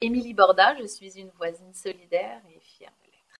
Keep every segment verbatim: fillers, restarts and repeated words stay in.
Émilie Borda, je suis une voisine solidaire et fière de l'être.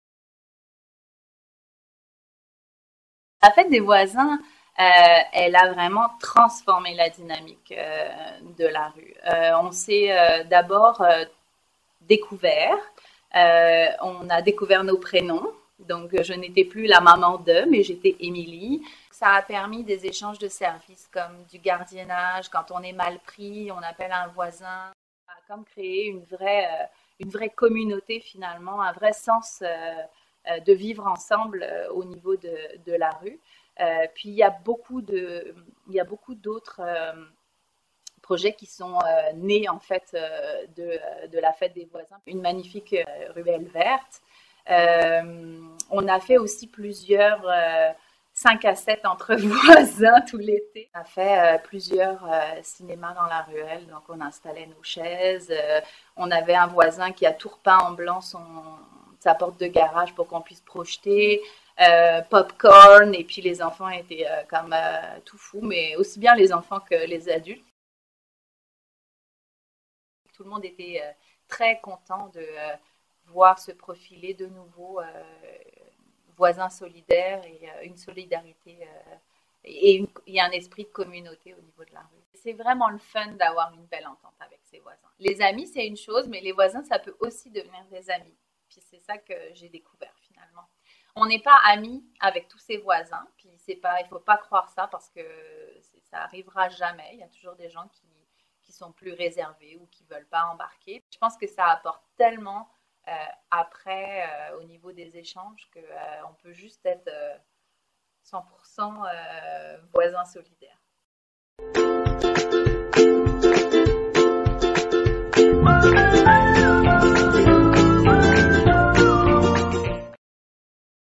La fête des voisins, euh, elle a vraiment transformé la dynamique euh, de la rue. Euh, on s'est euh, d'abord euh, découvert, euh, on a découvert nos prénoms. Donc, je n'étais plus la maman de, mais j'étais Émilie. Ça a permis des échanges de services comme du gardiennage. Quand on est mal pris, on appelle un voisin. Ça a comme créé une vraie, euh, une vraie communauté finalement, un vrai sens euh, de vivre ensemble euh, au niveau de, de la rue. Euh, puis il y a beaucoup de, il y a beaucoup d'autres euh, projets qui sont euh, nés en fait euh, de, de la fête des voisins. Une magnifique euh, ruelle verte. Euh, on a fait aussi plusieurs euh, cinq à sept entre voisins tout l'été. On a fait euh, plusieurs euh, cinémas dans la ruelle, donc on installait nos chaises. Euh, on avait un voisin qui a tout repeint en blanc son, sa porte de garage pour qu'on puisse projeter. Euh, popcorn, et puis les enfants étaient euh, comme euh, tout fous, mais aussi bien les enfants que les adultes. Tout le monde était euh, très content de euh, voir se profiler de nouveaux euh, voisins solidaires et euh, une solidarité euh, et, une, et un esprit de communauté au niveau de la rue. C'est vraiment le fun d'avoir une belle entente avec ses voisins. Les amis, c'est une chose, mais les voisins, ça peut aussi devenir des amis. Puis c'est ça que j'ai découvert finalement. On n'est pas amis avec tous ses voisins, puis c'est pas, il faut pas croire ça parce que ça arrivera jamais. Il y a toujours des gens qui qui sont plus réservés ou qui ne veulent pas embarquer. Je pense que ça apporte tellement euh, après euh, au niveau des échanges qu'on euh, peut juste être euh, cent pour cent euh, voisins solidaires.